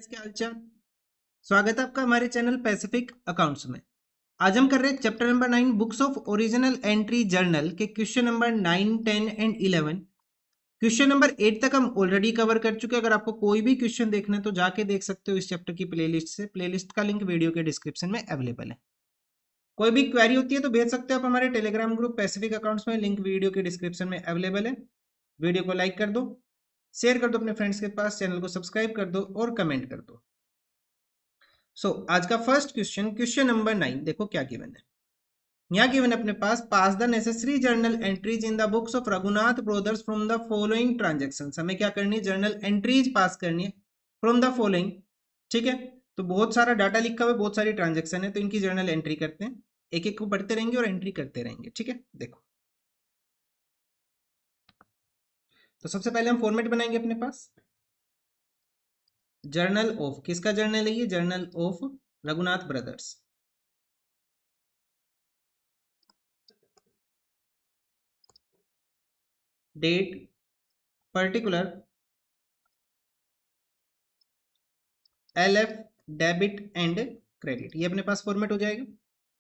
क्या हालचाल। स्वागत है आपका हमारे चैनल पैसिफिक अकाउंट्स में। आज हम कर रहे हैं chapter number 9 books of original entry journal के question number 9, 10 and 11। Question number 8 तक हम ऑलरेडी कवर कर चुके हैं। अगर आपको कोई भी क्वेश्चन देखना है तो जाके देख सकते हो इस चैप्टर की प्लेलिस्ट से। प्लेलिस्ट का लिंक वीडियो के डिस्क्रिप्शन में अवेलेबल है। कोई भी क्वेरी होती है तो भेज सकते हो आप हमारे टेलीग्राम ग्रुप पैसिफिक अकाउंट्स में। लिंक वीडियो के डिस्क्रिप्शन में अवेलेबल है। वीडियो को लाइक कर दो, शेयर कर दो अपने फ्रेंड्स के पास, चैनल को सब्सक्राइब कर दो और कमेंट कर दो। आज का फर्स्ट क्वेश्चन, क्वेश्चन नंबर 9, देखो क्या गिवन है। यहाँ गिवन अपने पास, pass the necessary journal entries in the books of Raghunath brothers from the following transactions. हमें क्या करनी है, जर्नल एंट्रीज पास करनी है फ्रॉम द फॉलोइंग। ठीक है, तो बहुत सारा डाटा लिखा हुआ है, बहुत सारी ट्रांजेक्शन है, तो इनकी जर्नल एंट्री करते हैं। एक एक को पढ़ते रहेंगे और एंट्री करते रहेंगे। ठीक है, देखो तो सबसे पहले हम फॉर्मेट बनाएंगे अपने पास। जर्नल ऑफ, किसका जर्नल है ये, journal of Raghunath brothers. Date, particular, LF, debit and credit, ये अपने पास फॉर्मेट हो जाएगा।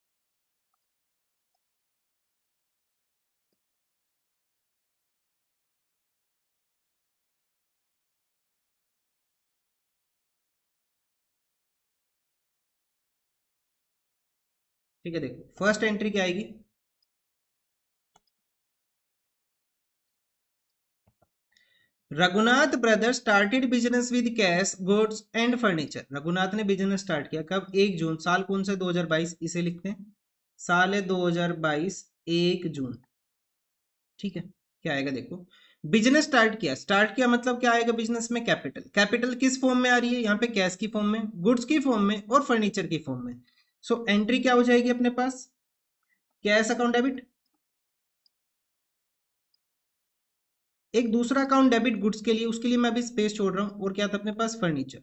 ठीक है, देखो फर्स्ट एंट्री क्या आएगी, Raghunath brothers started business with cash goods and furniture. Raghunath ने बिजनेस स्टार्ट किया कब, 1 जून। साल कौन से, 2022, इसे लिखते हैं। साल है 2022, 1 जून। ठीक है, क्या आएगा देखो, बिजनेस स्टार्ट किया। स्टार्ट किया मतलब क्या आएगा बिजनेस में, कैपिटल। कैपिटल किस फॉर्म में आ रही है, यहाँ पे कैश की फॉर्म में, गुड्स की फॉर्म में और फर्नीचर की फॉर्म में। एंट्री क्या हो जाएगी अपने पास, कैश अकाउंट डेबिट। एक दूसरा अकाउंट डेबिट गुड्स के लिए, उसके लिए मैं अभी स्पेस छोड़ रहा हूं। और क्या था अपने पास, furniture.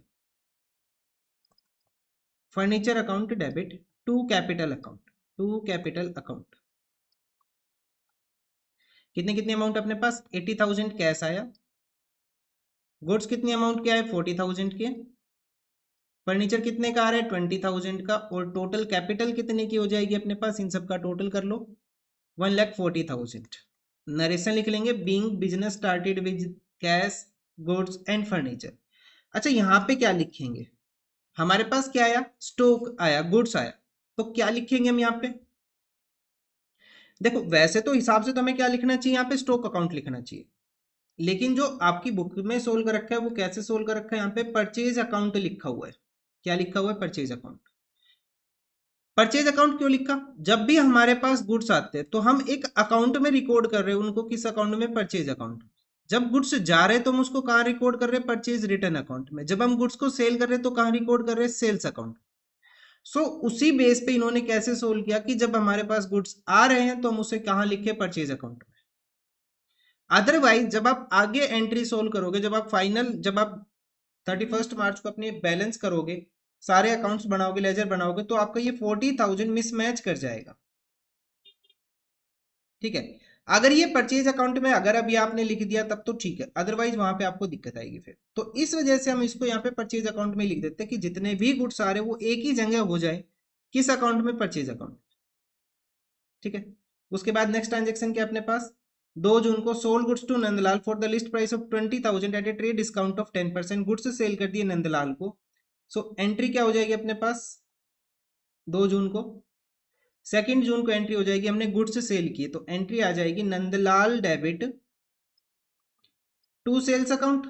Furniture account debit to capital account, to capital account. कितने कितने अमाउंट अपने पास, 80,000 कैश आया। गुड्स कितनी अमाउंट के आए, 40,000 के। फर्नीचर कितने का आ रहा है, 20,000 का। और टोटल कैपिटल कितने की हो जाएगी अपने पास, इन सब का टोटल कर लो, 1,40,000। नरेशन लिख लेंगे, being business started with cash goods and furniture. अच्छा, यहाँ पे क्या लिखेंगे, हमारे पास क्या आया, स्टॉक आया, गुड्स आया, तो क्या लिखेंगे हम यहाँ पे। देखो वैसे तो हिसाब से तो हमें क्या लिखना चाहिए, यहाँ पे स्टॉक अकाउंट लिखना चाहिए। लेकिन जो आपकी बुक में सोल्व कर रखा है वो कैसे सोल्व कर रखा है, यहाँ पे परचेज अकाउंट लिखा हुआ है। क्या लिखा हुआ है, परचेज अकाउंट। परचेज अकाउंट क्यों लिखा, जब भी हमारे पास गुड्स आते हैं तो हम एक अकाउंट में रिकॉर्ड कर रहे हैं उनको, किस अकाउंट में, परचेज अकाउंट। जब गुड्स जा रहे हैं तो हम उसको कहाँ रिकॉर्ड कर रहे हैं, परचेज रिटर्न अकाउंट में। जब हम गुड्स को सेल कर रहे हैं तो कहाँ रिकॉर्ड कर रहे हैं, सेल्स अकाउंट। उसी बेस पे इन्होंने कैसे सोल्व किया कि जब हमारे पास गुड्स आ रहे हैं तो हम उसे कहाँ लिखे, परचेज अकाउंट में। अदरवाइज जब आप आगे एंट्री सोल्व करोगे, जब आप 31 मार्च को अपने बैलेंस करोगे, सारे अकाउंट्स बनाओगे, लेजर बनाओगे, तो आपका ये 40,000 मिसमैच कर जाएगा। ठीक है, अगर ये परचेज अकाउंट में अगर अभी आपने लिख दिया तब तो ठीक है, अदरवाइज वहां पे आपको दिक्कत आएगी फिर। तो इस वजह से हम इसको यहाँ पे परचेज अकाउंट में लिख देते हैं कि जितने भी गुड्स आ रहे हैं वो एक ही जगह हो जाए, किस अकाउंट में, परचेज अकाउंट। ठीक है, उसके बाद नेक्स्ट ट्रांजेक्शन क्या अपने पास, 2 जून को sold goods to Nandlal for the list price of 20,000 at a trade discount of 10%। Goods sale कर दिए नंदलाल को। एंट्री क्या हो जाएगी अपने पास, 2 जून को। 2 जून को एंट्री हो जाएगी, हमने गुड्स सेल किए, तो एंट्री आ जाएगी Nandlal debit to sales account.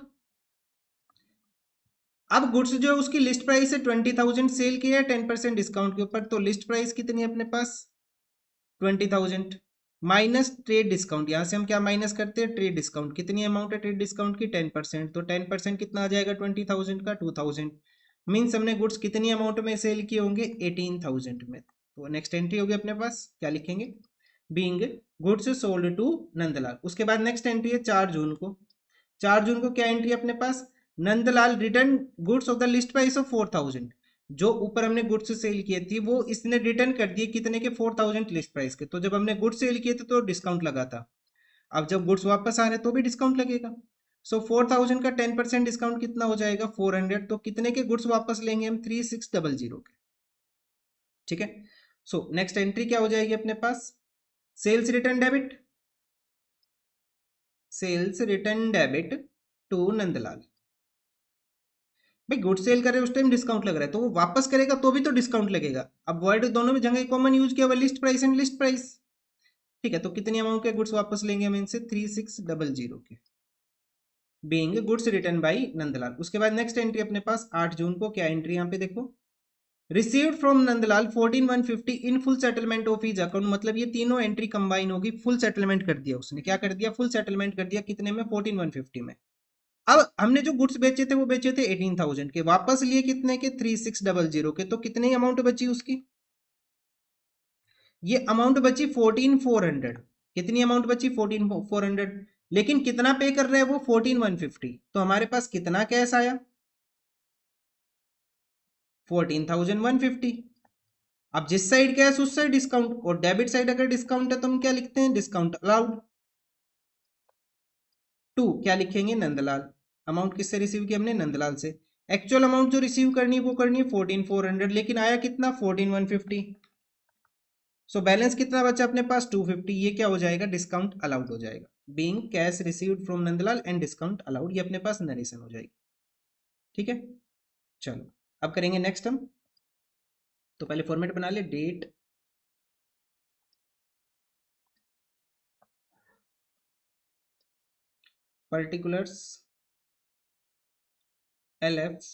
अब गुड्स जो है उसकी लिस्ट प्राइस है 20,000, सेल किया है 10% डिस्काउंट के ऊपर, तो लिस्ट प्राइस कितनी है अपने पास, 20,000 माइनस ट्रेड डिस्काउंट। यहां से हम क्या माइनस करते हैं, ट्रेड डिस्काउंट। कितनी अमाउंट है ट्रेड डिस्काउंट की, 10%, तो 10% कितना आ जाएगा 20,000 का, 2,000। मीन्स हमने गुड्स कितनी अमाउंट में सेल किए होंगे, 18,000 में। तो नेक्स्ट एंट्री होगी अपने पास, क्या लिखेंगे, being goods sold to Nandlal. उसके बाद नेक्स्ट एंट्री है 4 जून को। 4 जून को क्या एंट्री अपने पास, Nandlal return goods of the list price of 4,000। जो ऊपर हमने गुड्स सेल किए थी वो इसने रिटर्न कर दिए, कितने के, 4,000 लिस्ट प्राइस के। तो जब हमने गुड्स सेल किए थे तो डिस्काउंट लगा था, अब जब गुड्स वापस आ रहे तो भी डिस्काउंट लगेगा। सो 4000 का 10% डिस्काउंट कितना हो जाएगा 400। तो कितने के गुड्स वापस लेंगे हम 3600 के। ठीक है। सो नेक्स्ट एंट्री क्या हो जाएगी अपने पास, sales return debit, sales return debit to Nandlal. भाई गुड सेल करे उस टाइम डिस्काउंट लग रहा है तो वो वापस करेगा तो भी तो डिस्काउंट लगेगा। अब वर्ड दोनों में जगह कॉमन यूज किया हुआ list price and list price. ठीक है, तो कितनी अमाउंट के गुड्स वापस लेंगे हम इनसे 3600 के, being goods return by Nandlal. उसके बाद नेक्स्ट एंट्री अपने पास 8 जून को, क्या एंट्री यहाँ पे देखो, received from Nandlal 14150 in full settlement of his account. मतलब ये तीनों एंट्री कंबाइन होगी, फुल सेटलमेंट कर दिया उसने। क्या कर दिया, फुल सेटलमेंट कर दिया। कितने में, 14150 में। अब हमने जो गुड्स बेचे थे वो बेचे थे 18000 के, वापस लिए कितने के 3600 के। तो कितनी अमाउंट बची उसकी, ये अमाउंट बची 14400। कितनी अमाउंट बची 14400, लेकिन कितना पे कर रहे हैं वो 14150। तो हमारे पास कितना कैश आया 14150। अब जिस साइड कैश उस साइड डिस्काउंट, और डेबिट साइड अगर डिस्काउंट है तो हम क्या लिखते हैं, डिस्काउंट अलाउड टू, क्या लिखेंगे, नंदलाल। अमाउंट किससे रिसीव किया हमने, नंदलाल से। एक्चुअल अमाउंट जो रिसीव करनी है वो करनी है 14400, लेकिन आया कितना 14150। सो बैलेंस कितना बचा अपने पास 250। ये क्या हो जाएगा, डिस्काउंट अलाउड हो जाएगा। Being cash received from Nandlal and discount allowed, ये अपने पास नरेशन हो जाएगी। ठीक है, चलो अब करेंगे नेक्स्ट हम। तो पहले फॉर्मेट बना ले, date particulars LF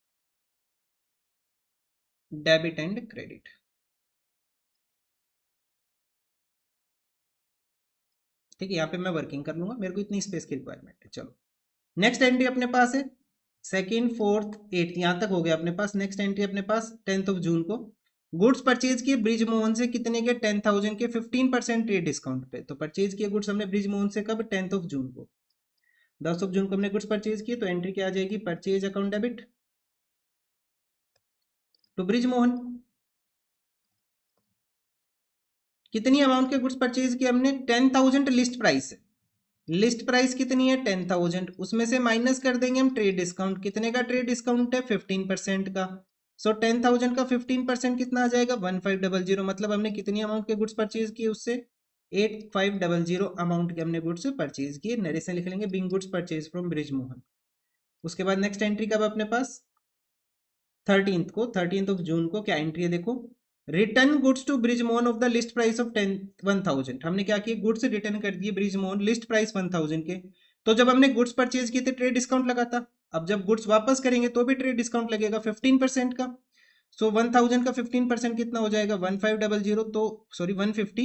debit and credit. ठीक है, यहाँ पे मैं वर्किंग कर लूंगा, मेरे को इतनी स्पेस की रिक्वायरमेंट है। चलो नेक्स्ट एंट्री अपने पास है सेकेंड फोर्थ एट्थ, यहाँ तक हो गया अपने पास। नेक्स्ट एंट्री अपने पास 10th ऑफ जून को, गुड्स परचेज किए ब्रिज मोहन से, कितने के 10000 के, 15% ट्रेड डिस्काउंट पे। तो परचेज किए गुड्स हमने ब्रिज मोहन से कब, 10th ऑफ जून को। 10 ऑफ जून को हमने गुड्स परचेज किए, तो एंट्री क्या आ जाएगी, purchase account debit to Brij Mohan. कितनी अमाउंट के गुड्स परचेज किए हमने, 10000 लिस्ट प्राइस है। लिस्ट प्राइस कितनी है 10000, उसमें से माइनस कर देंगे हम ट्रेड डिस्काउंट। कितने का ट्रेड डिस्काउंट है 15% का। सो 10000 का 15% कितना आ जाएगा 1500। मतलब हमने कितनी अमाउंट के गुड्स परचेज किए उससे 8500 अमाउंट के हमने गुड्स परचेज किए। नरेशन लिख लेंगे, being goods purchase from Brij Mohan. उसके बाद नेक्स्ट एंट्री कब अपने पास 13th को, 13th ऑफ जून को, क्या एंट्री है देखो, return goods to Brij Mohan of the list price of 1000। हमने क्या किया, गुड्स रिटर्न कर दिए ब्रिज मोहन लिस्ट प्राइस 1000 के। तो जब हमने गुड्स परचेज किए थे ट्रेड डिस्काउंट लगा था, अब जब गुड्स वापस करेंगे तो भी ट्रेड डिस्काउंट लगेगा 15% का। सो 1000 का 15% कितना हो जाएगा 1500, तो सॉरी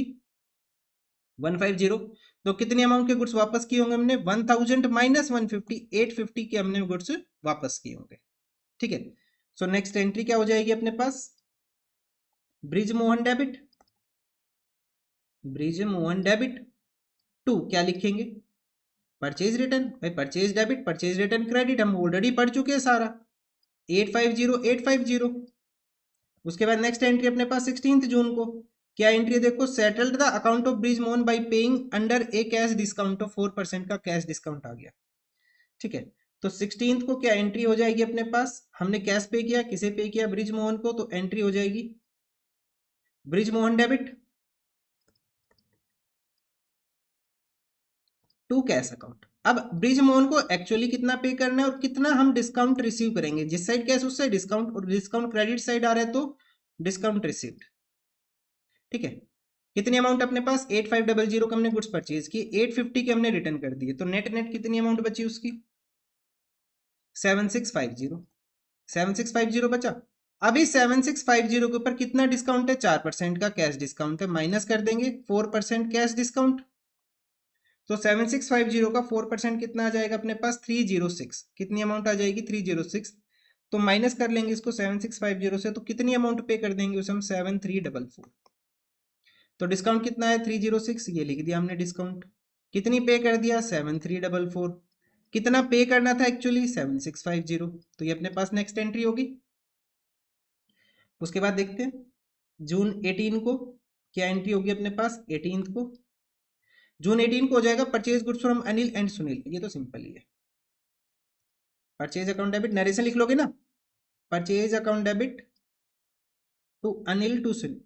150। तो कितनी अमाउंट के गुड्स वापस किए होंगे हमने 1000 माइनस 150, 850 के हमने गुड्स वापस किए होंगे। ठीक है, सो नेक्स्ट एंट्री क्या हो जाएगी अपने पास, Brij Mohan debit, Brij Mohan debit to, क्या लिखेंगे, परचेज रिटर्न। भाई purchase debit purchase return credit हम ऑलरेडी पढ़ चुके हैं सारा, 850 850। उसके बाद नेक्स्ट एंट्री अपने पास 16th जून को, क्या एंट्री है देखो, settled the account of Brij Mohan by paying under a cash discount of 4% का कैश डिस्काउंट आ गया। ठीक है, तो 16th को क्या एंट्री हो जाएगी अपने पास, हमने कैश पे किया, किसे पे किया, ब्रिज मोहन को। तो एंट्री हो जाएगी Brij Mohan debit to cash account. अब ब्रिज मोहन को एक्चुअली कितना पे करना है और कितना हम डिस्काउंट रिसीव करेंगे, जिस साइड कैश उस साइड डिस्काउंट, और डिस्काउंट क्रेडिट साइड आ रहा है तो डिस्काउंट रिसीव्ड। ठीक है, कितनी अमाउंट अपने पास 8500 का हमने गुड्स परचेज की, 850 के हमने रिटर्न कर दिए। तो नेट नेट कितनी अमाउंट बची उसकी 7650, 7650 बचा। अभी 7650 के ऊपर कितना डिस्काउंट है 4% का कैश डिस्काउंट है, माइनस कर देंगे 4% कैश डिस्काउंट। तो 7650 का 4% कितना आ जाएगा अपने पास 306। कितनी अमाउंट आ जाएगी 306। तो माइनस कर लेंगे इसको 7650 से, तो कितनी अमाउंट पे कर देंगे उसे हम 7344। तो डिस्काउंट कितना है 306, ये लिख दिया हमने डिस्काउंट। कितनी पे कर दिया 7344। कितना पे करना था एक्चुअली 7650। तो ये अपने पास नेक्स्ट एंट्री होगी। उसके बाद देखते हैं जून 18 को, क्या एंट्री होगी अपने पास 18th को। जून 18 को हो जाएगा purchase goods from Anil and Sunil, ये तो सिंपल ही है। परचेज अकाउंट डेबिट, नरेशन लिख लोगे ना, purchase account debit to Anil to Sunil.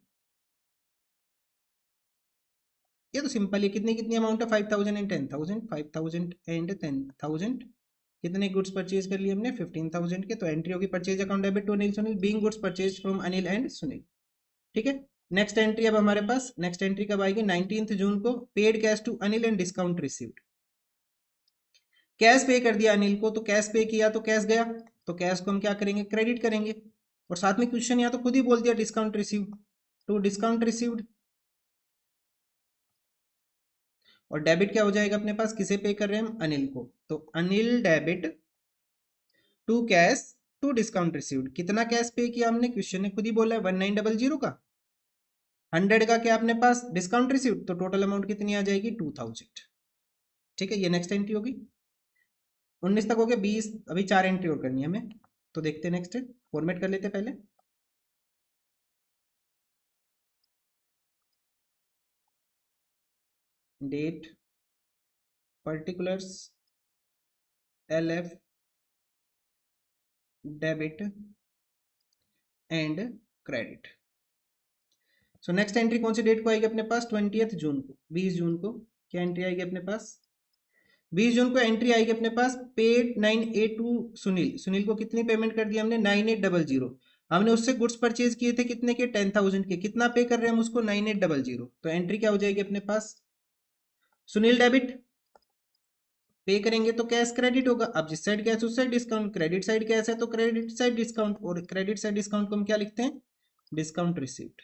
ये तो सिंपल है, कितनी कितनी अमाउंट है, 5000 एंड 10000, 5000 एंड 10000, कितने गुड्स परचेज कर लिए हमने, 15000 के, तो एंट्री होगी purchase account debit to Anil Sunil being goods purchase from Anil and Sunil. ठीक है, नेक्स्ट एंट्री अब हमारे पास, नेक्स्ट एंट्री कब आएगी, 19 जून को, paid cash to Anil and discount received. Cash pay कर दिया अनिल को, तो कैश पे किया तो कैश गया, तो कैश को हम क्या करेंगे, क्रेडिट करेंगे, और साथ में क्वेश्चन यहाँ तो खुद ही बोल दिया discount received, to discount received. और डेबिट क्या हो जाएगा अपने पास, किसे पे कर रहे हैं हम, अनिल को, तो Anil debit to cash to discount received. कितना कैश पे किया हमने, क्वेश्चन ने खुद ही बोला है 1900 का, 100 का क्या अपने पास डिस्काउंट रिसीव्ड, तो टोटल अमाउंट कितनी आ जाएगी 2000। ठीक है, ये नेक्स्ट एंट्री होगी। 19 तक हो गया, 20, अभी 4 एंट्री और करनी है हमें, तो देखते हैं नेक्स्ट, फॉर्मेट कर लेते हैं पहले। Date, particulars, LF, debit and credit. So next entry कौन सी डेट को आएगी अपने पास, 20 जून को, 20 जून को क्या एंट्री आएगी अपने पास, 20 जून को एंट्री आएगी अपने पास, पेड 982 सुनील, सुनील को कितनी पेमेंट कर दी हमने, 9800। हमने उससे गुड्स परचेज किए थे कितने के, 10000 के, कितना पे कर रहे हैं हम उसको, 9800, तो एंट्री क्या हो जाएगी अपने पास, सुनील डेबिट, पे करेंगे तो कैश क्रेडिट होगा, अब जिस साइड कैश उस side discount, credit side cash है तो क्रेडिट साइड डिस्काउंट, और क्रेडिट साइड डिस्काउंट को हम क्या लिखते हैं, डिस्काउंट रिसीव्ड।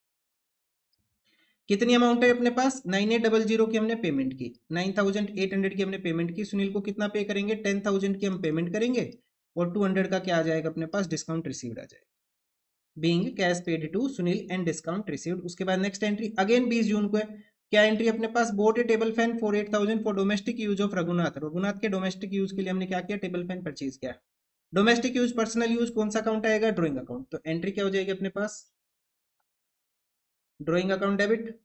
कितनी अमाउंट है अपने पास, 9800 की हमने पेमेंट की, 9800 की हमने पेमेंट की, सुनील को कितना पे करेंगे, 10000 की हम पेमेंट करेंगे, और 200 का क्या आ जाएगा अपने पास, डिस्काउंट रिसीव्ड आ जाएगा, being cash paid to Sunil and discount received. उसके बाद नेक्स्ट एंट्री अगेन 20 जून को है, क्या एंट्री अपने पास, bought a table fan for 8000 for domestic use of Raghunath, Raghunath के डोमेस्टिक यूज के लिए हमने क्या किया, टेबल फैन परचेज किया। डोमेस्टिक यूज, पर्सनल यूज, कौन सा अकाउंट आएगा, ड्रॉइंग अकाउंट, तो एंट्री क्या हो जाएगी अपने पास, drawing account debit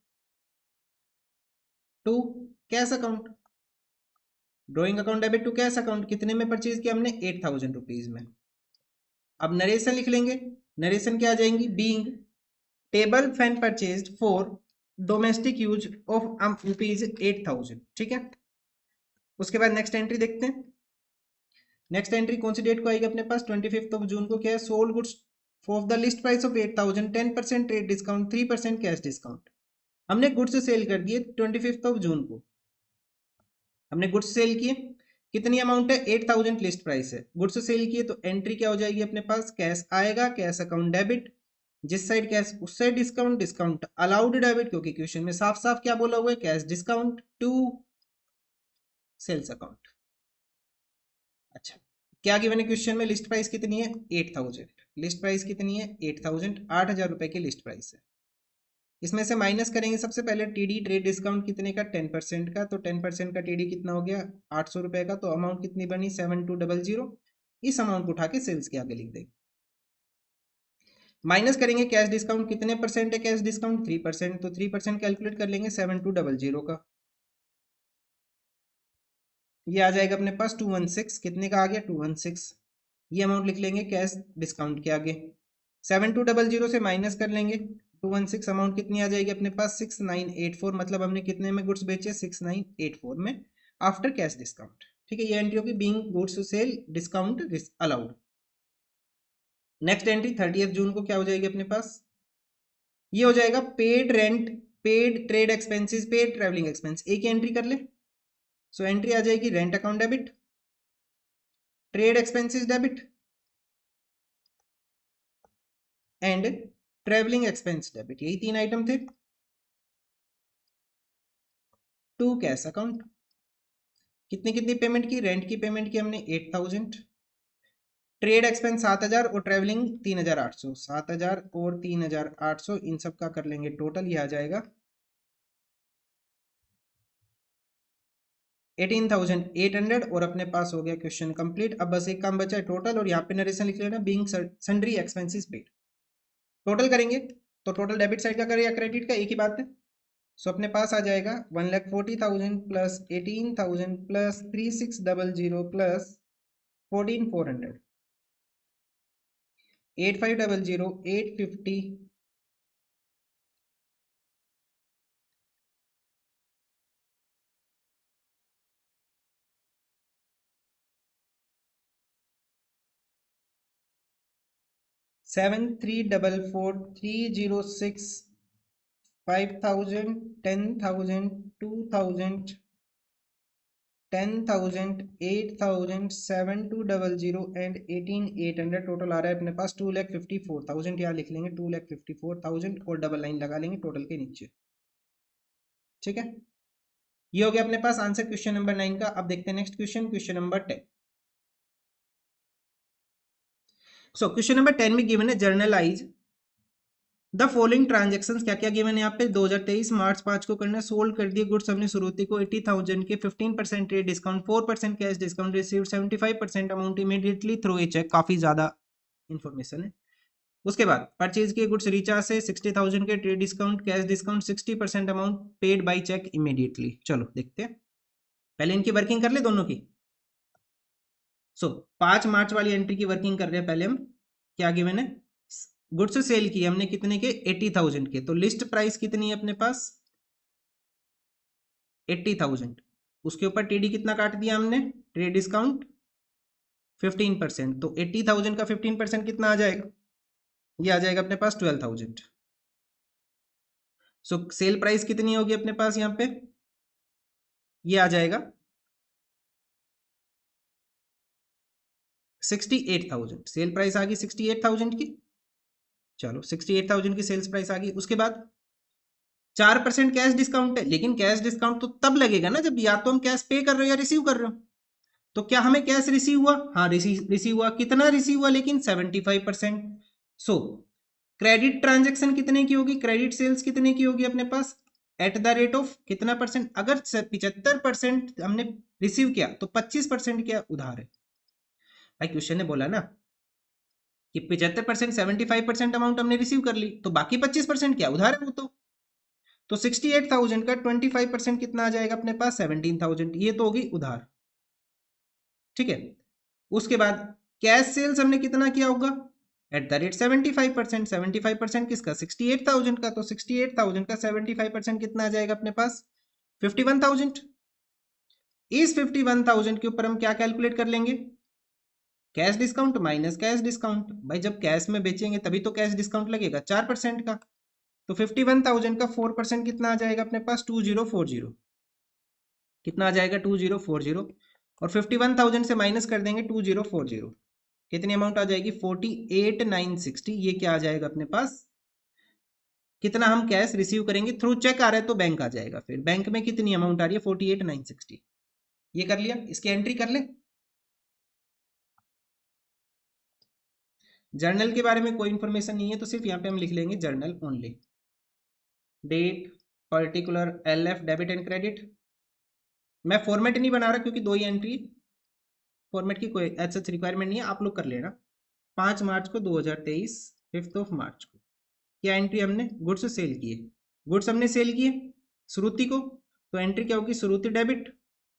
to cash account, drawing account debit to cash account, कितने में परचेज किया हमने, 8000 रुपीज में। अब नरेशन लिख लेंगे, नरेशन क्या आ जाएंगी, being table fan purchased for domestic use of ₹8000। ठीक है, उसके बाद नेक्स्ट एंट्री देखते हैं, नेक्स्ट एंट्री कौन सी डेट को आएगी अपने पास, 25 जून को, क्या है, sold goods for the list price of 8000, 10% trade discount, 3% cash discount. हमने गुड्स सेल कर दिए 25 जून को, हमने गुड्स सेल किए, कितनी अमाउंट है, 8000 लिस्ट प्राइस है, गुड्स सेल किए, तो एंट्री क्या हो जाएगी अपने पास, कैश आएगा, कैश अकाउंट डेबिट, जिस साइड कैश उस side discount, discount allowed debit, क्योंकि क्वेश्चन में साफ साफ क्या बोला हुआ है, cash discount to sales account. अच्छा, क्या गिवन है क्वेश्चन में, लिस्ट प्राइस कितनी है, 8000, लिस्ट प्राइस कितनी है, 8000, 8000 रुपए की लिस्ट प्राइस है। इसमें से माइनस करेंगे सबसे पहले टीडी, ट्रेड डिस्काउंट कितने का, 10% का, तो 10% का टीडी कितना हो गया, 800 रुपए का, तो अमाउंट कितनी बनी, 7200। इस अमाउंट को उठा के सेल्स के आगे लिख देंगे। माइनस करेंगे कैश डिस्काउंट, कितने परसेंट है कैश डिस्काउंट, 3%, तो 3% कैलकुलेट कर लेंगे 7200 का, ये आ जाएगा अपने पास 216, कितने का आ गया, 216। ये अमाउंट लिख लेंगे कैश डिस्काउंट के आगे, 7200 से माइनस कर लेंगे 216, अमाउंट कितनी आ जाएगी अपने पास, 6984, मतलब हमने कितने में गुड्स बेचे, 6984 में, आफ्टर कैश डिस्काउंट। ठीक है, ये एंट्री होगी being goods sale discount allowed. Next entry 30 जून को क्या हो जाएगी अपने पास, ये हो जाएगा paid rent, paid trade expenses, paid travelling expense, एक ही एंट्री कर ले। सो एंट्री आ जाएगी rent account debit, trade expenses debit and travelling expense debit, यही 3 आइटम थे, टू कैश अकाउंट। कितनी कितनी पेमेंट की, रेंट की पेमेंट की हमने 8000, ट्रेड एक्सपेंस 7000 और ट्रेवलिंग 3800, 7000 और 3800, इन सब का कर लेंगे टोटल, ये आ जाएगा 18800, और अपने पास हो गया क्वेश्चन कंप्लीट। अब बस एक काम बचा है टोटल, और यहाँ पे नरेशन लिख लेना, being sundry expenses paid. Total करेंगे तो टोटल डेबिट साइड का करें या क्रेडिट का, एक ही बात है। सो अपने पास आ जाएगा 1,40,000 plus 18,000 plus 3600 plus 14,400, 8500, 850, 7344, 306, 5,000, 10,000, 2,000, 10,000, 8,000, 7,200 and 18,800 total आ रहा है अपने पास 2,54,000। यहाँ लिख लेंगे 2,54,000 और डबल लाइन लगा लेंगे टोटल के नीचे। ठीक है, ये हो गया अपने पास आंसर क्वेश्चन नंबर 9 का। अब देखते हैं next question, question number 10। So question number 10 में गिवन है जर्नलाइज द फॉलोइंग ट्रांजेक्शन्स। क्या क्या गिवन है यहाँ पे, 2023 मार्च 5 को करना, सोल्ड कर दिए गुड्स हमने श्रुति को 80,000 के, 15% trade discount, 4% cash discount, received 75% amount immediately through a cheque. काफी ज्यादा इंफॉर्मेशन है। उसके बाद परचेज किए गुड्स रीचा से 60,000 के, trade discount, cash discount, 60% amount paid by cheque immediately. चलो देखते हैं, पहले इनकी वर्किंग कर ले दोनों की। सो 5 मार्च वाली एंट्री की वर्किंग कर रहे हैं पहले हम। क्या गिवन है, गुड्स सेल किए हमने कितने के, 80,000 के, तो लिस्ट प्राइस कितनी है अपने पास, 80,000। उसके ऊपर टीडी कितना काट दिया हमने, ट्रेड डिस्काउंट 15%, तो 80,000 का 15% कितना आ जाएगा, ये आ जाएगा अपने पास 12,000। सो सेल प्राइस कितनी होगी अपने पास यहाँ पे, ये आ जाएगा 68,000। सेल प्राइस आ गई 68,000 की। चलो 68,000 की सेल्स प्राइस आ गई। उसके बाद 4% कैश डिस्काउंट है, लेकिन कैश डिस्काउंट तो तब लगेगा ना जब या तो हम कैश पे कर रहे हो या रिसीव कर रहे हो। तो क्या हमें कैश रिसीव हुआ, हाँ रिसीव हुआ। कितना रिसीव हुआ, लेकिन 75%। सो क्रेडिट ट्रांजेक्शन कितने की होगी, क्रेडिट सेल्स कितने की होगी अपने पास, एट द रेट ऑफ कितना परसेंट, अगर 75% हमने रिसीव किया तो 25% क्या उधार है। भाई क्वेश्चन ने बोला ना कि 75%, 75% अमाउंट हमने रिसीव कर ली, तो बाकी 25% क्या उधार है वो तो 68,000 का 25% कितना आ जाएगा अपने पास, 17,000। ये तो होगी उधार। ठीक है, उसके बाद कैश सेल्स हमने कितना किया होगा, एट द रेट 75%। 75% किसका, 68,000 का, तो 68,000 का 75% कितना आ जाएगा अपने पास, 51,000। इस 51,000 के ऊपर हम क्या कैलकुलेट कर लेंगे, cash discount minus cash discount. भाई जब कैश में बेचेंगे तभी तो कैश डिस्काउंट लगेगा 4% का, तो 51,000 का 4% कितना आ जाएगा अपने पास, 2040। कितना आ जाएगा, 2040। और 51,000 से माइनस कर देंगे 2040, कितनी अमाउंट आ जाएगी, 48,960। ये क्या आ जाएगा अपने पास, कितना हम कैश रिसीव करेंगे, थ्रू चेक आ रहा है तो बैंक आ जाएगा। फिर बैंक में कितनी अमाउंट आ रही है, 48,960। ये कर लिया, इसकी एंट्री कर ले। जर्नल के बारे में कोई इंफॉर्मेशन नहीं है, तो सिर्फ यहाँ पे हम लिख लेंगे journal only. Date, particular, LF, debit and credit. मैं फॉर्मेट नहीं बना रहा क्योंकि दो ही एंट्री, फॉर्मेट की कोई ऐसा रिक्वायरमेंट नहीं है, आप लोग कर लेना। 5 मार्च को 2023, 5 मार्च को क्या एंट्री हमने, गुड्स सेल किए, गुड्स हमने सेल किए श्रुति को, तो एंट्री क्या होगी, Shruti debit.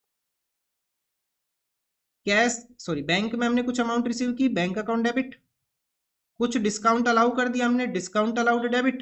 Cash sorry bank में हमने कुछ अमाउंट रिसीव की, बैंक अकाउंट डेबिट। कुछ डिस्काउंट अलाउ कर दिया हमने, discount allowed debit,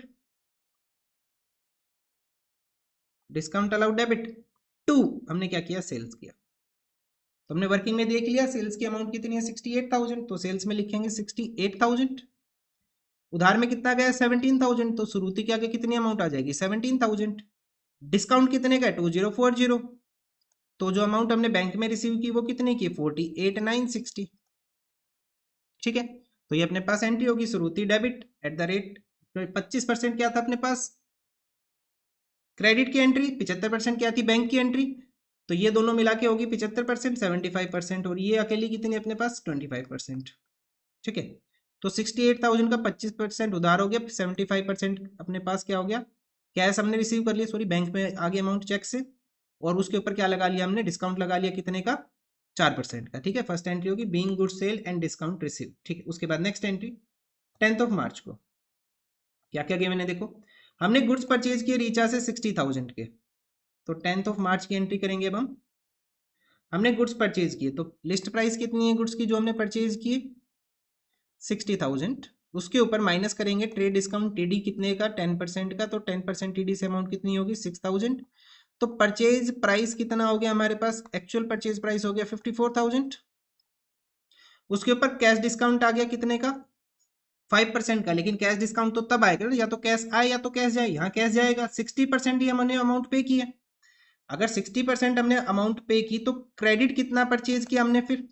discount allowed debit. To हमने क्या किया, सेल्स किया। तो हमने वर्किंग में देख लिया सेल्स की अमाउंट कितनी है, 68,000, तो सेल्स में लिखेंगे 68,000। उधार में कितना गया, 17,000, तो श्रुति के आगे कितनी अमाउंट आ जाएगी, 17,000। डिस्काउंट कितने का है, 2040। तो जो अमाउंट हमने बैंक में रिसीव की वो कितने की, 48,960। ठीक है, तो ये अपने पास एंट्री होगी, Shruti debit at the rate 25% क्या था अपने पास, क्रेडिट की एंट्री, 75% क्या थी, बैंक की एंट्री। तो ये दोनों मिला के होगी 75%, 75%, और ये अकेली कितनी अपने पास, 25%। ठीक है, तो 68,000 का 25% उधार हो गया, 75% अपने पास क्या हो गया, कैश हमने रिसीव कर लिया, सॉरी बैंक में आगे अमाउंट चेक से, और उसके ऊपर क्या लगा लिया हमने, डिस्काउंट लगा लिया कितने का, 4% का। ठीक है, फर्स्ट एंट्री होगी being good sale and discount receive. ठीक है, उसके बाद नेक्स्ट एंट्री 10 मार्च को क्या क्या गिवन है देखो, हमने गुड्स परचेज किए रीचा से 60,000 के, तो 10 मार्च की एंट्री करेंगे अब हम। हमने गुड्स परचेज किए, तो लिस्ट प्राइस कितनी है गुड्स की जो हमने परचेज की? 60,000। उसके ऊपर माइनस करेंगे ट्रेड डिस्काउंट टीडी कितने का? 10% का, तो 10% टीडी से अमाउंट कितनी होगी? 6,000। तो परचेज प्राइस कितना हो गया हमारे पास? एक्चुअल परचेज प्राइस हो गया 54,000। उसके ऊपर कैश डिस्काउंट आ गया कितने का? 5% का। लेकिन कैश डिस्काउंट तो तब आएगा ना, या तो कैश आए या तो कैश जाए। यहाँ कैश जाएगा, 60% ही हमने अमाउंट पे किया। अगर 60% हमने अमाउंट पे की तो क्रेडिट कितना परचेज किया हमने फिर?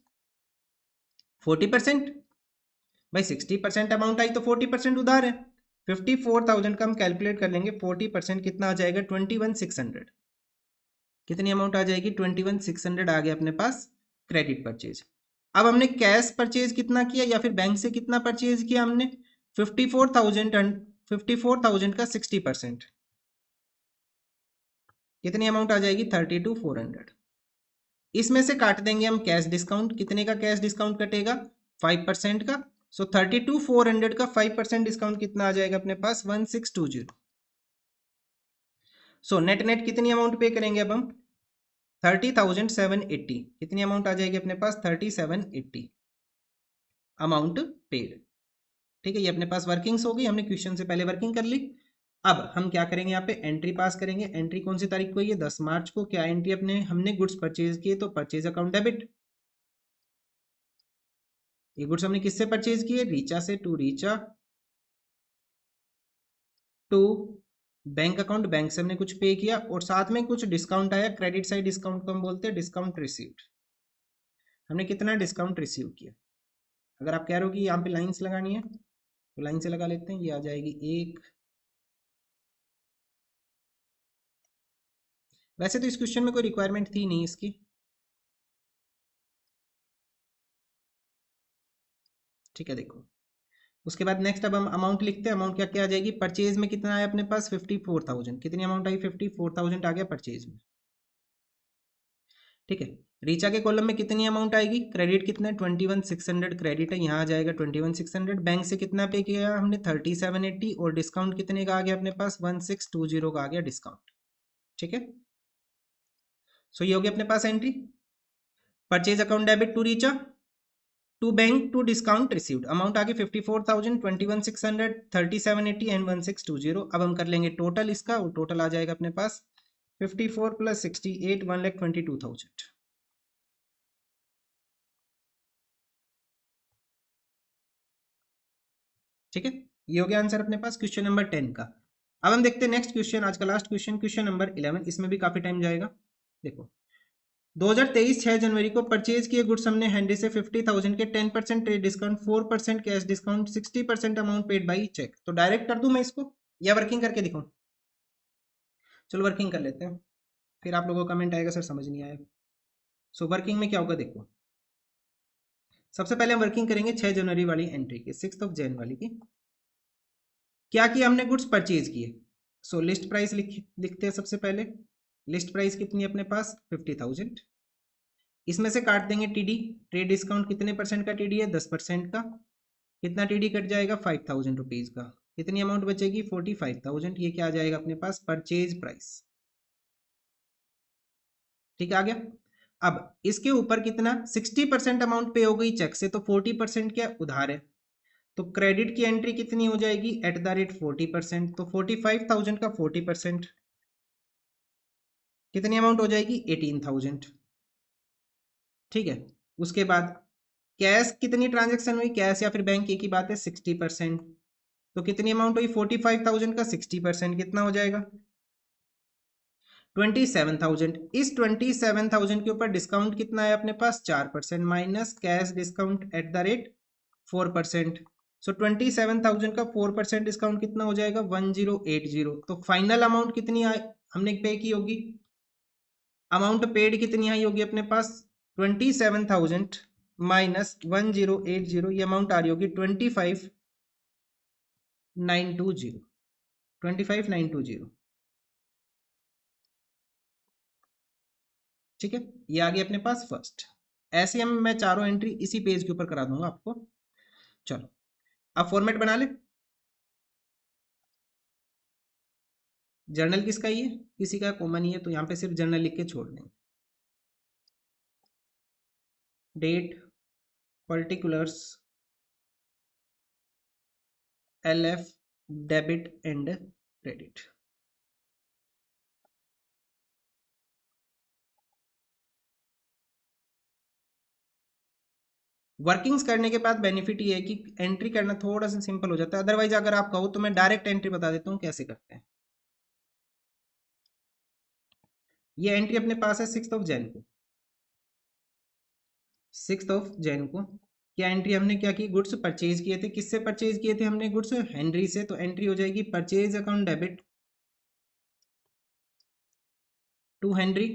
40%। भाई 60% अमाउंट आई तो 40% उधार है। 54,000 का हम कैलकुलेट कर लेंगे, 40% कितना आ जाएगा? 21,600। कितनी अमाउंट आ जाएगी? 21,600 आ गया अपने पास क्रेडिट परचेज। अब हमने कैश परचेज कितना किया या फिर बैंक से कितना परचेज किया हमने? 54,000 एंड 54,000 का 60%, कितनी अमाउंट आ जाएगी? 32,400। इसमें से काट देंगे हम कैश डिस्काउंट। कितने का कैश डिस्काउंट कटेगा? 5% का। सो 32,400 का 5% डिस्काउंट कितना आ जाएगा अपने पास? 1620। सो नेट नेट कितनी अमाउंट पे करेंगे अब हम? 30,780। कितनी अमाउंट आ जाएगी अपने पास? 3780 अमाउंट पेड। ठीक है, ये अपने पास वर्किंग्स हो गई, हमने क्वेश्चन से पहले वर्किंग कर ली। अब हम क्या करेंगे? यहाँ पे एंट्री पास करेंगे। एंट्री कौन सी तारीख को? ये 10 मार्च को। क्या एंट्री? अपने हमने गुड्स परचेज किए तो परचेज अकाउंट डेबिट। ये गुड्स हमने किससे परचेज किए? रीचा से। To Richa, to bank account, bank से हमने कुछ पे किया और साथ में कुछ डिस्काउंट आया। क्रेडिट साइड डिस्काउंट को हम बोलते हैं डिस्काउंट रिसीव्ड। हमने कितना डिस्काउंट रिसीव किया? अगर आप कह रहे हो कि यहाँ पे लाइंस लगानी है तो लाइन से लगा लेते हैं। ये आ जाएगी 1। वैसे तो इस क्वेश्चन में कोई रिक्वायरमेंट थी नहीं इसकी। ठीक है, देखो उसके बाद नेक्स्ट अब हम अमाउंट लिखते हैं। अमाउंट क्या क्या आ जाएगी? परचेज में कितना आया अपने पास? 54,000। कितनी अमाउंट आई? 54,000 आ गया परचेज में। ठीक है, रीचा के कॉलम में कितनी अमाउंट आएगी? क्रेडिट कितना है? 21,600 क्रेडिट है, यहाँ आ जाएगा 21,600। बैंक से कितना पे किया हमने? 3780। और डिस्काउंट कितने का आ गया अपने पास? 1620 का आ गया डिस्काउंट। ठीक है, सो ये हो गया अपने पास entry. Purchase account debit to Richa, to bank, to discount received. Amount आ गई 54,000, 21,600, 3780 एंड 1620। अब हम कर लेंगे टोटल इसका, और टोटल आ जाएगा अपने पास 54 प्लस 68, 1,22,000। ठीक है, ये हो गया आंसर अपने पास क्वेश्चन नंबर 10 का। अब हम देखते हैं नेक्स्ट क्वेश्चन, आज का लास्ट क्वेश्चन, क्वेश्चन नंबर 11। इसमें भी काफी टाइम जाएगा। देखो 2023 6 जनवरी को परचेज किए गुड्स हमने हैंडी से 50,000 के 10% trade discount, 4% cash discount, 60% amount paid by cheque. तो डायरेक्ट कर दूं मैं इसको या वर्किंग करके दिखाऊं? चलो वर्किंग कर लेते हैं, फिर आप लोगों का कमेंट आएगा सर समझ नहीं आया। सो वर्किंग में क्या होगा देखो, सबसे पहले हम वर्किंग करेंगे 6 जनवरी वाली एंट्री की, 6 ऑफ जैन वाली की। क्या किया हमने? गुड्स परचेज किए। सो लिस्ट प्राइस लिखते हैं सबसे पहले। लिस्ट प्राइस कितनी है अपने पास? 50,000। इसमें से काट देंगे टीडी। ट्रेड डिस्काउंट कितने परसेंट का टीडी है? 10% का। कितना टीडी कट जाएगा? 5,000 रुपीज का। कितनी अमाउंट बचेगी? 45,000। ये क्या आ जाएगा अपने पास? Purchase price. ठीक है, आ गया। अब इसके ऊपर कितना? 60% अमाउंट पे हो गई चेक से, तो 40% क्या उधार है। तो क्रेडिट की एंट्री कितनी हो जाएगी? At the rate 40%। तो 45,000 का 40% कितनी अमाउंट हो जाएगी? 18,000। ठीक है, उसके बाद कैश कितनी ट्रांजेक्शन हुई? कैश या फिर बैंक एक ही बात है, 60%। तो कितनी अमाउंट हुई? 45,000 का 60% कितना हो जाएगा? 27,000। इस 27,000 के ऊपर डिस्काउंट कितना है अपने पास? 4% minus cash discount at the rate 4%। So 27,000 का 4% डिस्काउंट कितना हो जाएगा? 1080। तो फाइनल अमाउंट कितनी आई हमने पे की होगी? अमाउंट पेड कितनी आई होगी अपने पास? 27,000 माइनस 1080। ये अमाउंट आ रही होगी 25,920। 25,920। ठीक है, ये आ गया अपने पास फर्स्ट। ऐसे हम मैं चारों एंट्री इसी पेज के ऊपर करा दूंगा आपको। चलो अब फॉर्मेट बना ले। जर्नल किसका ही है? किसी का कॉमन ही है, तो यहाँ पे सिर्फ जर्नल लिख के छोड़ देंगे। Date particulars LF debit and credit. Workings करने के बाद बेनिफिट ये है कि एंट्री करना थोड़ा सा सिंपल हो जाता है। अदरवाइज अगर आप कहो तो मैं डायरेक्ट एंट्री बता देता हूँ कैसे करते हैं। ये एंट्री अपने पास है 6 को 6 को क्या एंट्री हमने क्या की, गुड्स परचेज किए थे। किससे परचेज किए थे हमने गुड्स, हेनरी से। तो एंट्री हो जाएगी purchase account debit to Henry,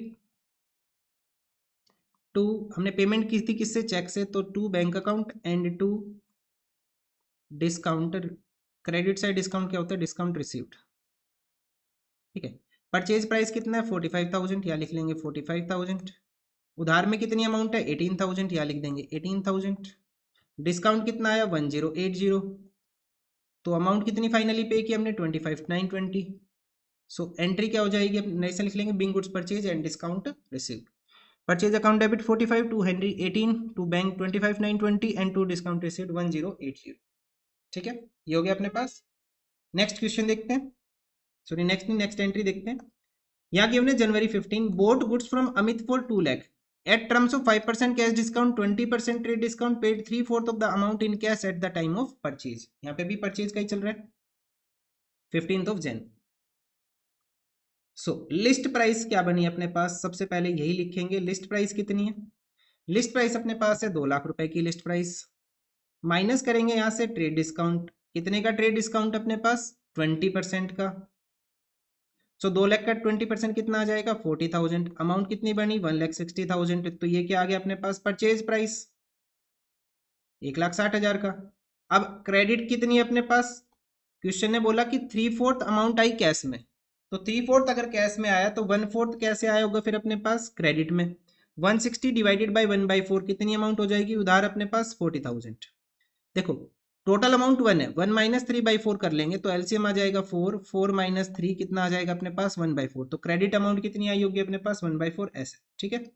to हमने पेमेंट की थी किससे, चेक से, तो to bank account and to discount. Credit side discount क्या होता है, डिस्काउंट रिसीव्ड। ठीक है, परचेज प्राइस कितना है 45,000, या लिख लेंगे 45,000। उधार में कितनी अमाउंट है 18,000, या लिख देंगे 18,000। डिस्काउंट कितना आया 1080। तो अमाउंट कितनी फाइनली पे की हमने 25,920। सो एंट्री क्या हो जाएगी, अब नए लिख लेंगे being goods purchase and discount received. Purchase account debit 45 to Henry 18 to bank 25,920 and to discount received 1080। ठीक है, ये हो गया अपने पास। नेक्स्ट क्वेश्चन देखते हैं, सॉरी नेक्स्ट एंट्री देखते हैं। यहाँ गिवन है January 15 bought goods from Amit for 2 lakh at terms of 5% cash discount 20% trade discount paid 3/4 of the amount in cash at the time of purchase. यहाँ पे भी परचेज का ही चल रहा है 15 Jan। सो लिस्ट प्राइस क्या बनी अपने पास, सबसे पहले यही लिखेंगे लिस्ट प्राइस कितनी है। लिस्ट प्राइस अपने पास है 2 लाख रुपए की लिस्ट प्राइस, माइनस करेंगे यहाँ से ट्रेड डिस्काउंट। कितने का ट्रेड डिस्काउंट अपने पास 20% का। सो 2 लाख का 20% कितना आ जाएगा 40,000। अमाउंट कितनी बनी 1,60,000। तो ये क्या आ गया अपने पास परचेज प्राइस 1,60,000 का। अब क्रेडिट कितनी है अपने पास, क्वेश्चन ने बोला कि 3/4 अमाउंट आई कैश में। तो 3/4 अगर कैश में आया तो 1/4 कैसे आया होगा फिर अपने पास क्रेडिट में। 160 डिवाइडेड बाई 1/4 कितनी अमाउंट हो जाएगी उधार अपने पास 40,000। देखो टोटल अमाउंट 1 है, 1 माइनस 3/4 कर लेंगे तो एलसीएम आ जाएगा 4, 4 माइनस 3 कितना आ जाएगा अपने पास 1/4। तो क्रेडिट अमाउंट कितनी आई होगी अपने पास 1/4 ऐसे। ठीक है,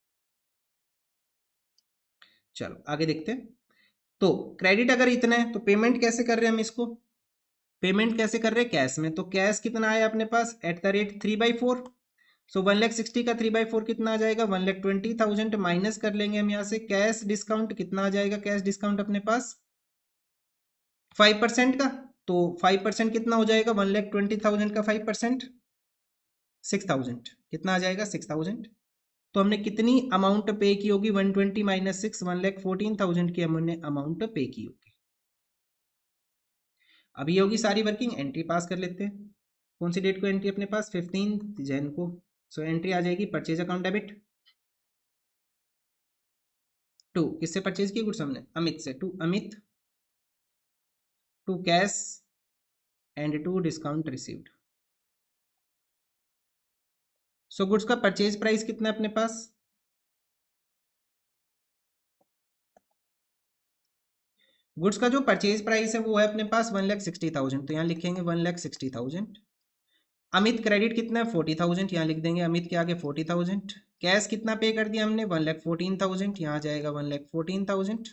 चलो आगे देखते हैं। तो क्रेडिट अगर इतना है तो पेमेंट कैसे कर रहे हैं हम इसको, पेमेंट कैसे कर रहे हैं कैश में। तो कैश कितना आया अपने पास एट द रेट 3/4। सो 1,60,000 का 3/4 कितना आ जाएगा 1,20,000 माइनस कर लेंगे हम यहाँ से कैश डिस्काउंट कितना आ जाएगा, कैश डिस्काउंट अपने पास 5% का। तो 5% कितना हो जाएगा 1,20,000 का 5% 6,000 कितना आ जाएगा 6,000। तो हमने कितनी अमाउंट पे की होगी 120 माइनस 6 1,14,000 की हमने अमाउंट पे की होगी। अभी होगी सारी वर्किंग, एंट्री पास कर लेते हैं। कौन सी डेट को एंट्री अपने पास 15 जैन को। सो एंट्री आ जाएगी परचेज अकाउंट डेबिट टू किससे परचेज की गुड्स हमने अमित से, to Amit to cash and to discount received. So goods का परचेज प्राइस कितना है अपने पास, गुड्स का जो परचेज प्राइस है वो है अपने पास 1,60,000। तो यहाँ लिखेंगे 1,60,000। अमित क्रेडिट कितना है 40,000, यहाँ लिख देंगे अमित के आगे 40,000। कैश कितना पे कर दिया हमने 1,14,000, यहाँ जाएगा 1,14,000।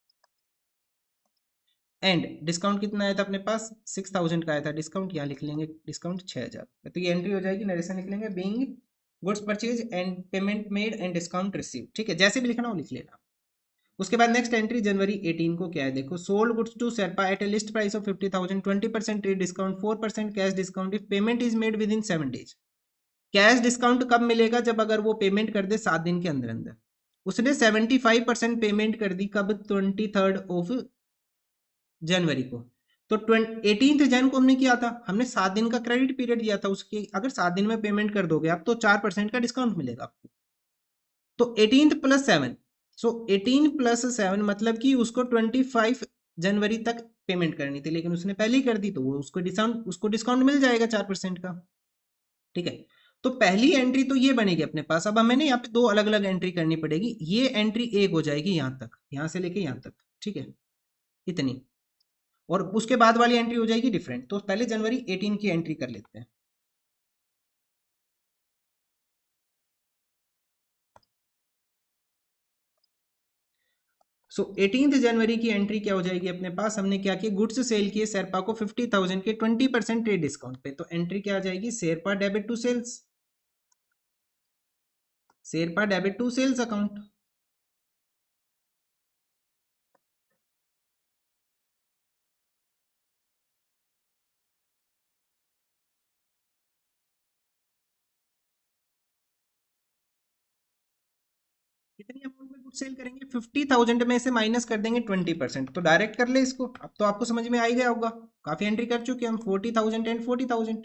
एंड डिस्काउंट कितना आया था अपने पास 6,000 का आया था डिस्काउंट, यहाँ लिख लेंगे डिस्काउंट 6,000। तो ये एंट्री हो जाएगी, नरेशन लिख लेंगे being goods purchase and payment made and discount receive. ठीक है, जैसे भी लिखना हो लिख लेना। उसके बाद नेक्स्ट एंट्री जनवरी 18 को क्या है देखो, sold goods to Sherpa at a list price of 50,000 20% trade discount 4% cash discount if payment is made within 7 days. Cash discount कब मिलेगा, जब अगर वो पेमेंट कर दे 7 दिन के अंदर अंदर। उसने 75% पेमेंट कर दी कब 23 जनवरी को। तो 18 जन को हमने किया था, हमने 7 दिन का क्रेडिट पीरियड दिया था उसके, अगर 7 दिन में पेमेंट कर दोगे आप तो 4% का डिस्काउंट मिलेगा आपको। तो 18 + 7, सो 18 + 7 मतलब कि उसको 25 जनवरी तक पेमेंट करनी थी, लेकिन उसने पहले ही कर दी तो वो उसको डिस्काउंट मिल जाएगा 4% का। ठीक है, तो पहली एंट्री तो ये बनेगी अपने पास। अब हमें ना यहाँ पे दो अलग अलग एंट्री करनी पड़ेगी। ये एंट्री एक हो जाएगी यहाँ तक, यहाँ से लेके यहाँ तक। ठीक है, इतनी, और उसके बाद वाली एंट्री हो जाएगी डिफरेंट। तो पहले जनवरी 18 की एंट्री कर लेते हैं। सो 18 जनवरी की एंट्री क्या हो जाएगी अपने पास, हमने क्या किया, गुड्स सेल किए शेरपा को 50,000 के 20% ट्रेड डिस्काउंट पे, तो एंट्री क्या आ जाएगी, Sherpa debit to sales, Sherpa debit to sales account. कितनी अमाउंट में गुड्स सेल करेंगे, 50,000 में से माइनस कर देंगे 20%, तो डायरेक्ट कर ले इसको, अब तो आपको समझ में आ ही गया होगा, काफी एंट्री कर चुके हैं हम, 40,000 एंड 40,000।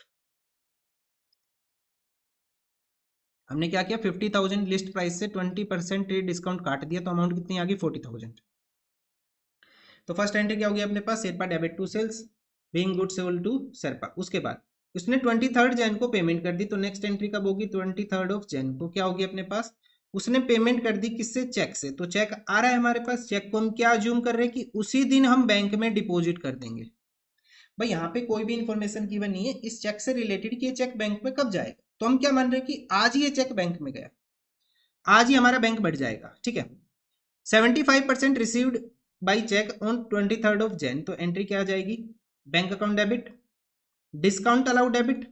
हमने क्या किया, 50,000 लिस्ट प्राइस से 20% ट्रेड डिस्काउंट काट दिया, तो अमाउंट कितनी आ गई, 40,000। तो फर्स्ट एंट्री क्या होगी अपने पास, Sherpa debit to sales being goods sold to Sherpa. उसके बाद उसने 23 जैन को पेमेंट कर दी, तो नेक्स्ट एंट्री कब होगी, 23 जैन को क्या होगी अपने पास, उसने पेमेंट कर दी किससे, चेक से, तो चेक आ रहा है हमारे पास, चेक को हम क्या अज्यूम कर रहे हैं कि उसी दिन हम बैंक में डिपॉजिट कर देंगे। भाई यहाँ पे कोई भी इंफॉर्मेशन गिवन नहीं है इस चेक से रिलेटेड कि ये चेक बैंक में कब जाएगा, तो हम क्या मान रहे हैं कि आज ही ये चेक बैंक में गया, आज ही हमारा बैंक बढ़ जाएगा, ठीक है। 75% रिसीव्ड बाई चेक ऑन 23 तो एंट्री क्या आ जाएगी, bank account debit, discount allowed debit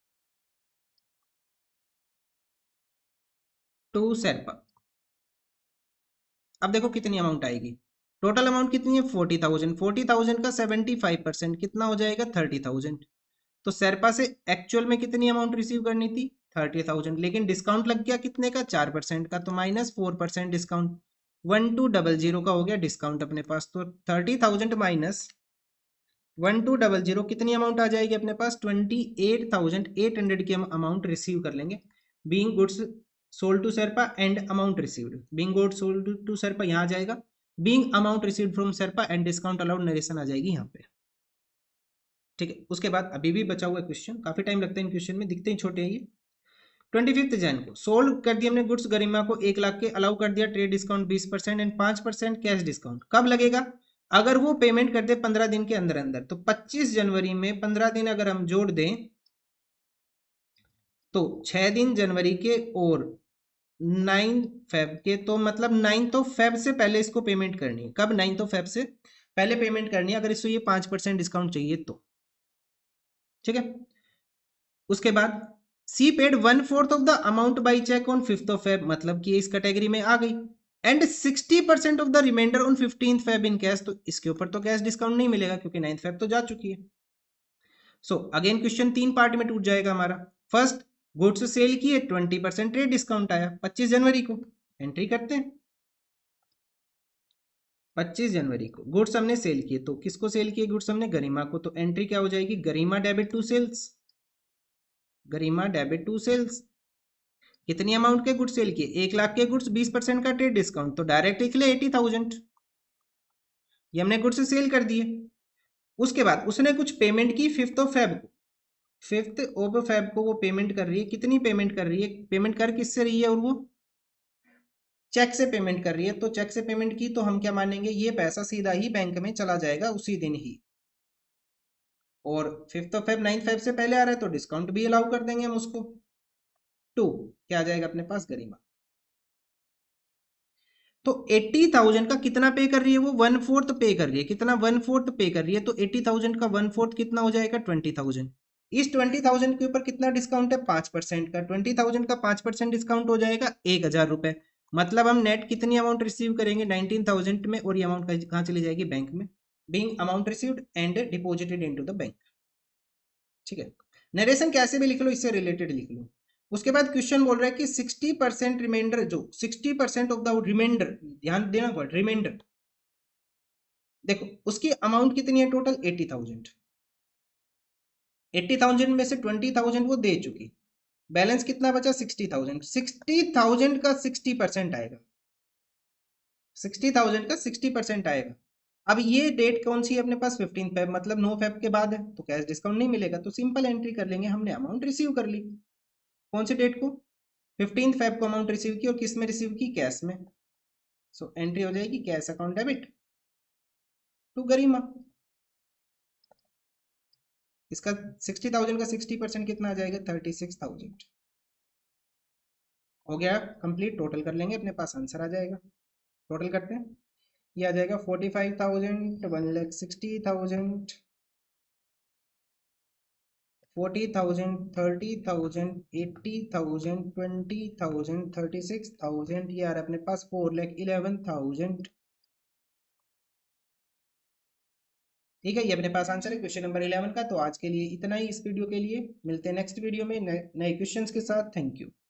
to Sherpa. अब देखो कितनी अमाउंट आएगी, टोटल अमाउंट कितनी है, 40,000, 40,000 का 75% कितना हो जाएगा, 30,000। तो शेरपा से एक्चुअल में कितनी अमाउंट रिसीव करनी थी, 30,000, लेकिन डिस्काउंट लग गया कितने का, 4% का, तो -4% डिस्काउंट, 1200 का हो गया डिस्काउंट अपने पास, तो 30,000 माइनस 1200 कितनी अमाउंट आ जाएगी अपने पास, 28,800 की हम अमाउंट रिसीव कर लेंगे, being goods sold to Sherpa and amount received, being goods sold to Sherpa यहाँ आ जाएगा, being amount received from Sherpa and discount allowed narration आ जाएगी यहाँ पे, ठीक है। उसके बाद अभी भी बचा हुआ क्वेश्चन, काफी टाइम लगता है इन क्वेश्चन में, दिखते ही छोटे हैं ये। 25 जैन को सोल्ड कर दिया हमने गुड्स गरिमा को 1 लाख के, अलाउ कर दिया trade discount 20% and 5% cash discount, कब लगेगा, अगर वो पेमेंट कर दे 15 दिन के अंदर अंदर, तो 25 जनवरी में 15 दिन अगर हम जोड़ दें तो 6 दिन जनवरी के और 9 फेब के, तो मतलब 9 फेब से पहले इसको पेमेंट करनी है, कब, 9 फेब से पहले पेमेंट करनी है, अगर इसको ये 5% डिस्काउंट चाहिए तो, ठीक है। उसके बाद she paid 1/4 of the amount by cheque on 5 Feb, मतलब कि इस कैटेगरी में आ गई, and 60% of the reminder on 15 Feb in cash, तो इसके ऊपर तो कैश डिस्काउंट नहीं मिलेगा क्योंकि 9 फेब तो जा चुकी है। सो अगेन क्वेश्चन 3 पार्ट में टूट जाएगा हमारा। फर्स्ट, गुड्स सेल किए, 20% ट्रेड डिस्काउंट आया 25 जनवरी को, एंट्री करते हैं। 25 जनवरी को गुड्स हमने सेल किए, तो किसको सेल किए गुड्स हमने, गरिमा को, तो एंट्री क्या हो जाएगी, Garima debit to sales, Garima debit to sales. कितनी अमाउंट के गुड्स सेल किए, 1 लाख के गुड्स, 20% का ट्रेड डिस्काउंट, तो डायरेक्ट लिख ले 80,000, ये हमने गुड्स सेल कर दिए। उसके बाद उसने कुछ पेमेंट की 5 फेब को, 5 फेब को वो पेमेंट कर रही है, कितनी पेमेंट कर रही है, पेमेंट कर किससे रही है, और वो चेक से पेमेंट कर रही है, तो चेक से पेमेंट की तो हम क्या मानेंगे, ये पैसा सीधा ही बैंक में चला जाएगा उसी दिन ही, और 5 फेब 9 फेब से पहले आ रहा है तो डिस्काउंट भी अलाउ कर देंगे हम उसको। टू क्या आ जाएगा अपने पास, गरिमा। तो 80,000 का कितना पे कर रही है वो, 1/4 पे कर रही है, कितना, 1/4 पे कर रही है, तो 80,000 का 1/4 कितना हो जाएगा, 20,000। इस 20,000 के ऊपर कितना डिस्काउंट है, 5% का, 20,000 का 5% डिस्काउंट हो जाएगा 1,000 रुपए, मतलब हम नेट कितनी अमाउंट रिसीव करेंगे 19,000 में, और ये अमाउंट कहाँ चली जाएगी, बैंक में, being amount received and deposited into the bank, ठीक है। नरेशन कैसे भी लिख लो, इससे रिलेटेड लिख लो। उसके बाद क्वेश्चन बोल रहा है कि 60% रिमाइंडर, जो 60% ऑफ द रिमाइंडर, ध्यान देना वर्ड रिमाइंडर, देखो उसकी अमाउंट कितनी है टोटल, 80,000, 80,000 में से 20,000 वो दे चुकी, बैलेंस कितना बचा, 60,000, 60,000 का 60% आएगा, 60,000 का 60% आएगा। अब ये डेट कौन सी है अपने पास, 15 फेब, मतलब 9 फेब के बाद है, तो कैश डिस्काउंट नहीं मिलेगा, तो सिंपल एंट्री कर लेंगे, हमने अमाउंट रिसीव कर ली, कौन सी डेट को, 15 फेब को अमाउंट रिसीव की, और किस में रिसीव की, कैश में। सो एंट्री हो जाएगी cash account debit to Garima. इसका 60,000 का 60% कितना आ जाएगा, 36,000। हो गया कंप्लीट, टोटल कर लेंगे, अपने पास आंसर आ जाएगा, टोटल करते हैं। ये आ जाएगा 45,000, 1,60,000, 40,000, 30,000, 80,000, 20,000, 36,000। यार अपने पास 4,11,000। ठीक है, ये अपने पास आंसर है क्वेश्चन नंबर 11 का। तो आज के लिए इतना ही इस वीडियो के लिए। मिलते हैं नेक्स्ट वीडियो में नए क्वेश्चंस के साथ। Thank you.